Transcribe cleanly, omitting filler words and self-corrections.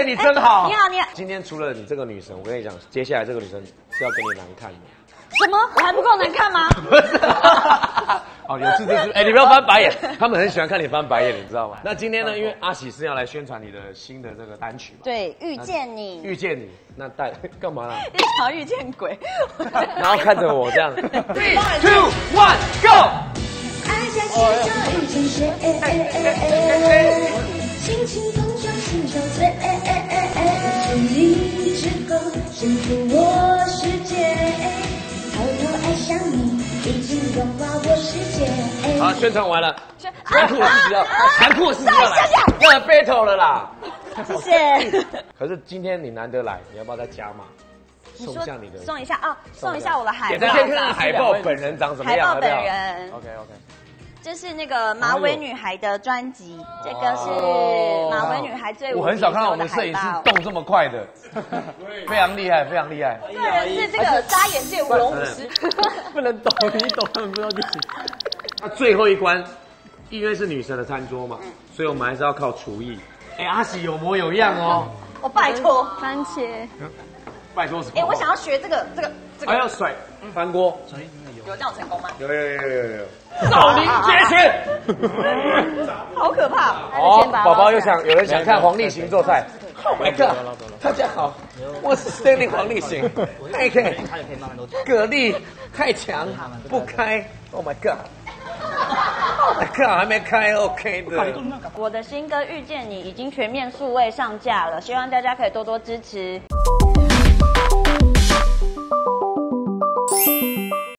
你真好。 你好，你好。 今天除了你这个女神，我跟你讲，接下来这个女生是要给你难看的。 什么？我还不够难看吗？ 不是。哦，有志之士，哎，你不要翻白眼，他们很喜欢看你翻白眼，你知道吗？那今天呢，因为阿喜是要来宣传你的新的这个单曲嘛。 对，遇见你。 遇见你，那带干嘛啦？ 一想要遇见鬼。 然后看着我这样。3、2、1 ，Go！ 爱在街角遇见谁？轻轻碰撞心憔悴。从你之后深入我世界，偷偷爱上你，已经融化我世界。 好，宣传完了，残酷的事情要，残酷的事情要来，要来 battle 了啦。 谢谢。 可是今天你难得来，你要不要再加码？送下你的， 送一下啊，送一下我的海报。 给大家看看海报本人长什么样。 海报本人。 OK。 这是那个马尾女孩的专辑，这个是马尾女孩最我很少看到我们摄影师动这么快的，非常厉害，非常厉害。 这人是这个扎眼界舞龙舞狮， 不能抖，你抖他们不知道自己。那最后一关，因为是女神的餐桌嘛，所以我们还是要靠厨艺。哎，阿喜有模有样哦。 我拜托， 番茄。 拜托什么？ 哎，我想要学这个。 还要甩翻锅。 有这样成功吗？ 有。少林绝学， 好可怕！ 哦，宝宝有人想看黄立行做菜。Oh my god！ 大家好，我是 Stanley 黄立行。OK， 蛤蜊太强不开。Oh my god！Oh my god， 还没开 OK 的。 我的新歌《遇见你》已经全面数位上架了，希望大家可以多多支持。